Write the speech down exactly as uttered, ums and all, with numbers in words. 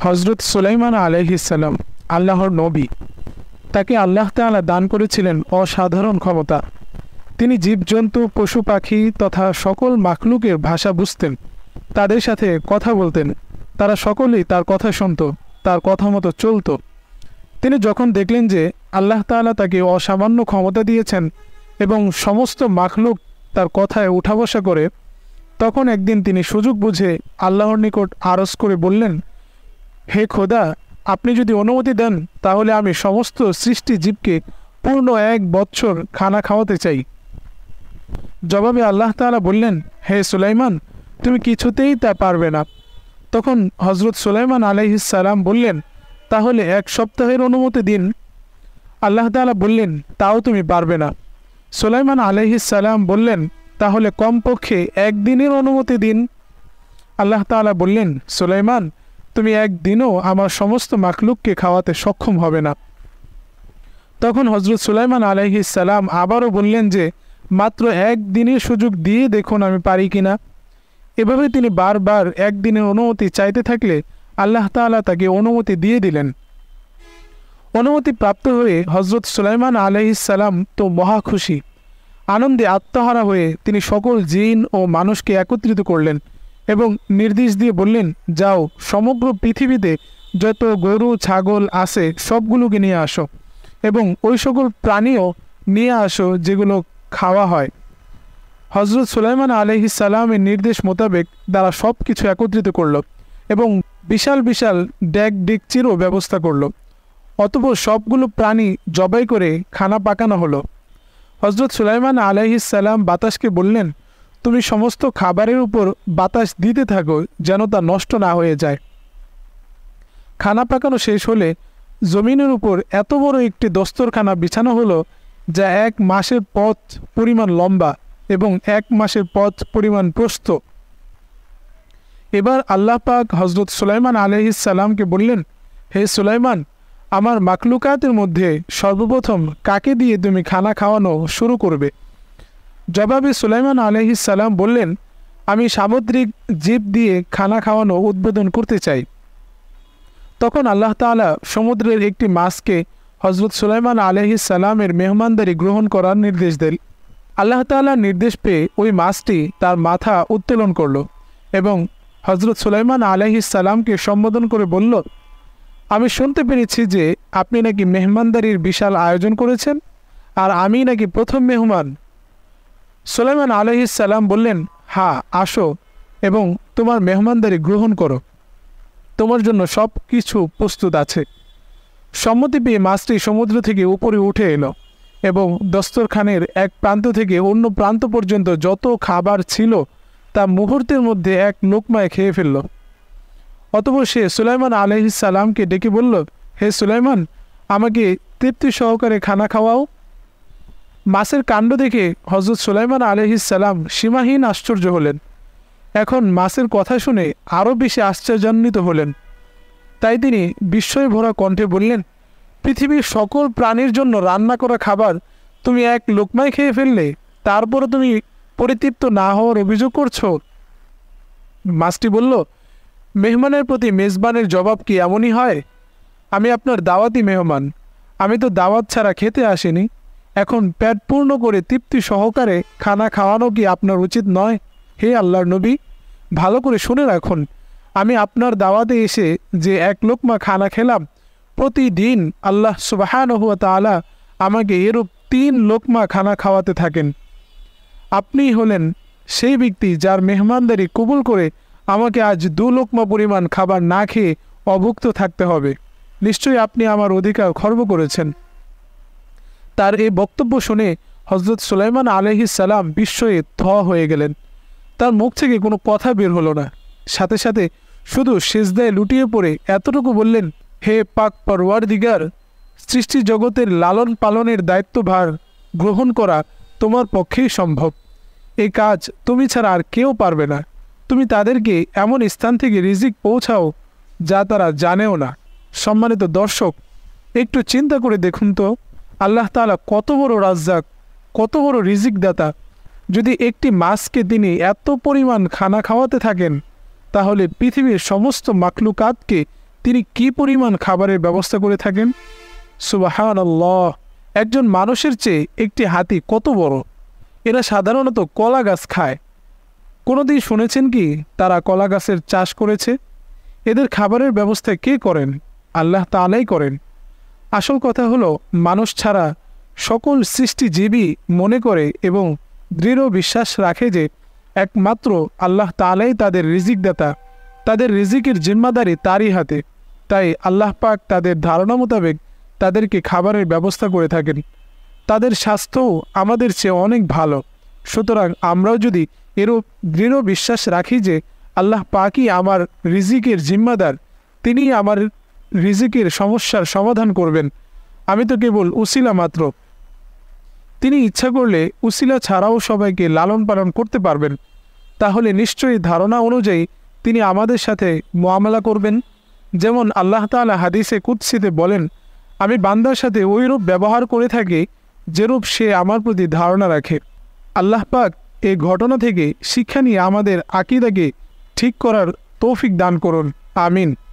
হজরত সুলাইমান আলাইহিস সালাম আল্লাহর নবী। তাকে আল্লাহ তাআলা দান করেছিলেন অসাধারণ ক্ষমতা। তিনি জীবজন্তু, পশু পাখি তথা সকল মাখলুকের ভাষা বুঝতেন, তাদের সাথে কথা বলতেন। তারা সকলেই তার কথা শুনত, তার কথা মতো চলত। তিনি যখন দেখলেন যে আল্লাহ তাআলা তাকে অসামান্য ক্ষমতা দিয়েছেন এবং সমস্ত মাখলুক তার কথায় উঠা বসা করে, তখন একদিন তিনি সুযোগ বুঝে আল্লাহর নিকট আরজ করে বললেন, হে খোদা, আপনি যদি অনুমতি দেন তাহলে আমি সমস্ত সৃষ্টি জীবকে পূর্ণ এক বৎসর খানা খাওয়াতে চাই। জবাবে আল্লাহ তাআলা বললেন, হে সুলাইমান, তুমি কিছুতেই তা পারবে না। তখন হজরত সুলাইমান আলাইহিস সালাম বললেন, তাহলে এক সপ্তাহের অনুমতি দিন। আল্লাহ তাআলা বললেন, তাও তুমি পারবে না। সুলাইমান আলাইহিস সালাম বললেন, তাহলে কমপক্ষে একদিনের অনুমতি দিন। আল্লাহ তাআলা বললেন, সুলাইমান, তুমি একদিনও আমার সমস্ত মাখলুককে খাওয়াতে সক্ষম হবে না। তখন হজরত সুলাইমান আলাইহিস সালাম আবারও বললেন যে মাত্র একদিনের সুযোগ দিয়ে দেখুন আমি পারি কিনা। এভাবে তিনি বারবার একদিনের অনুমতি চাইতে থাকলে আল্লাহ তাআলা তাকে অনুমতি দিয়ে দিলেন। অনুমতি প্রাপ্ত হয়ে হজরত সুলাইমান আলাইহিস সালাম তো মহা খুশি। আনন্দে আত্মহারা হয়ে তিনি সকল জিন ও মানুষকে একত্রিত করলেন এবং নির্দেশ দিয়ে বললেন, যাও, সমগ্র পৃথিবীতে যত গরু ছাগল আছে সবগুলোকে নিয়ে আসো এবং ওই সকল প্রাণীও নিয়ে আসো যেগুলো খাওয়া হয়। হজরত সুলাইমান আলাইহিস সালামের নির্দেশ মোতাবেক তারা সব কিছু একত্রিত করল এবং বিশাল বিশাল ডেক ডেকচিরও ব্যবস্থা করল। অতঃপর সবগুলো প্রাণী জবাই করে খানা পাকানো হলো। হজরত সুলাইমান আলাইহিস সালাম বাতাসকে বললেন, তুমি সমস্ত খাবারের উপর বাতাস দিতে থাকো যেন তা নষ্ট না হয়ে যায়। খানা পাকানো শেষ হলে জমিনের উপর এত বড় একটি দস্তরখানা বিছানো হলো যা এক মাসের পথ পরিমাণ লম্বা এবং এক মাসের পথ পরিমাণ প্রস্থ। এবার আল্লাহ পাক হজরত সুলাইমান আলাইহিস সালামকে বললেন, হে সুলাইমান, আমার মাখলুকাতের মধ্যে সর্বপ্রথম কাকে দিয়ে তুমি খানা খাওয়ানো শুরু করবে? জবাবে সুলাইমান আলাইহিস সালাম বললেন, আমি সামুদ্রিক জীব দিয়ে খানা খাওয়ানো উদ্বোধন করতে চাই। তখন আল্লাহ তাআলা সমুদ্রের একটি মাছকে হজরত সুলাইমান আলাইহিস সালামের মেহমানদারি গ্রহণ করার নির্দেশ দেন। আল্লাহ তাআলার নির্দেশ পেয়ে ওই মাছটি তার মাথা উত্তোলন করল এবং হজরত সুলাইমান আলাইহিস সালামকে সম্বোধন করে বলল, আমি শুনতে পেরেছি যে আপনি নাকি মেহমানদারির বিশাল আয়োজন করেছেন আর আমি নাকি প্রথম মেহমান। সুলাইমান আলাইহিস সালাম বললেন, হ্যাঁ, আসো এবং তোমার মেহমানদারি গ্রহণ করো, তোমার জন্য সব কিছু প্রস্তুত আছে। সম্মতি পেয়ে মাছটি সমুদ্র থেকে উপরে উঠে এলো এবং দস্তরখানের এক প্রান্ত থেকে অন্য প্রান্ত পর্যন্ত যত খাবার ছিল তা মুহূর্তের মধ্যে এক লোকমায় খেয়ে ফেলল। অতঃপর সে সুলাইমান আলাইহিস সালামকে ডেকে বলল, হে সুলাইমান, আমাকে তৃপ্তি সহকারে খানা খাওয়াও। মাছের কাণ্ড দেখে হজরত সুলাইমান আলাইহিস সালাম সীমাহীন আশ্চর্য হলেন। এখন মাছের কথা শুনে আরও বেশি আশ্চর্যান্বিত হলেন। তাই তিনি বিস্ময়ে ভরা কণ্ঠে বললেন, পৃথিবীর সকল প্রাণীর জন্য রান্না করা খাবার তুমি এক লোকমায় খেয়ে ফেললে, তারপরে তুমি পরিতৃপ্ত না হওয়ার অভিযোগ করছো? মাছটি বলল, মেহমানের প্রতি মেজবানের জবাব কি এমনই হয়? আমি আপনার দাওয়াতি মেহমান, আমি তো দাওয়াত ছাড়া খেতে আসিনি। এখন পেট পূর্ণ করে তৃপ্তি সহকারে খানা খাওয়ানো কি আপনার উচিত নয়? হে আল্লাহর নবী, ভালো করে শুনে রাখুন, আমি আপনার দাওয়াতে এসে যে এক লোকমা খানা খেলাম, প্রতিদিন আল্লাহ সুবহানাহু ওয়া তাআলা আমাকে এরূপ তিন লোকমা খানা খাওয়াতে থাকেন। আপনি হলেন সেই ব্যক্তি যার মেহমানদারি কবুল করে আমাকে আজ দু লোকমা পরিমাণ খাবার না খেয়ে অভুক্ত থাকতে হবে। নিশ্চয়ই আপনি আমার অধিকার খর্ব করেছেন। তার এই বক্তব্য শুনে হজরত সুলাইমান আলাইহিস সালাম বিস্ময়ে থ হয়ে গেলেন। তার মুখ থেকে কোনো কথা বের হলো না। সাথে সাথে শুধু সিজদায় লুটিয়ে পড়ে এতটুকু বললেন, হে পাক পরওয়ারদিগার, সৃষ্টি জগতের লালন পালনের দায়িত্বভার গ্রহণ করা তোমার পক্ষেই সম্ভব। এই কাজ তুমি ছাড়া আর কেউ পারবে না। তুমি তাদেরকে এমন স্থান থেকে রিজিক পৌঁছাও যা তারা জানেও না। সম্মানিত দর্শক, একটু চিন্তা করে দেখুন তো, আল্লাহ তাআলা কত বড় রাজ্জাক, কত বড় রিজিক দাতা। যদি একটি মাছকে তিনি এত পরিমাণ খানা খাওয়াতে থাকেন, তাহলে পৃথিবীর সমস্ত মাখলুকাতকে তিনি কি পরিমাণ খাবারের ব্যবস্থা করে থাকেন। সুবহানাল্লাহ, একজন মানুষের চেয়ে একটি হাতি কত বড়। এরা সাধারণত কলা গাছ খায়। কোনোদিন শুনেছেন কি তারা কলা গাছের চাষ করেছে? এদের খাবারের ব্যবস্থা কে করেন? আল্লাহ তাআলাই করেন। আসল কথা হলো, মানুষ ছাড়া সকল সৃষ্টিজীবী মনে করে এবং দৃঢ় বিশ্বাস রাখে যে একমাত্র আল্লাহ তাআলাই তাদের রিজিকদাতা, তাদের রিজিকের জিম্মাদারি তারই হাতে। তাই আল্লাহ পাক তাদের ধারণা মোতাবেক তাদেরকে খাবারের ব্যবস্থা করে থাকেন। তাদের স্বাস্থ্যও আমাদের চেয়ে অনেক ভালো। সুতরাং আমরাও যদি এরূপ দৃঢ় বিশ্বাস রাখি যে আল্লাহ পাকই আমার রিজিকের জিম্মাদার, তিনি আমার রিজিকের সমস্যার সমাধান করবেন, আমি তো কেবল উসিলা মাত্র। তিনি ইচ্ছা করলে উসিলা ছাড়াও সবাইকে লালন পালন করতে পারবেন। তাহলে নিশ্চয়ই ধারণা অনুযায়ী তিনি আমাদের সাথে মুআমালা করবেন। যেমন আল্লাহ তাআলা হাদিসে কুদসিতে বলেন, আমি বান্দার সাথে ওইরূপ ব্যবহার করে থাকি যেরূপ সে আমার প্রতি ধারণা রাখে। আল্লাহ পাক এই ঘটনা থেকে শিক্ষা নিয়ে আমাদের আকীদাকে ঠিক করার তৌফিক দান করুন। আমিন।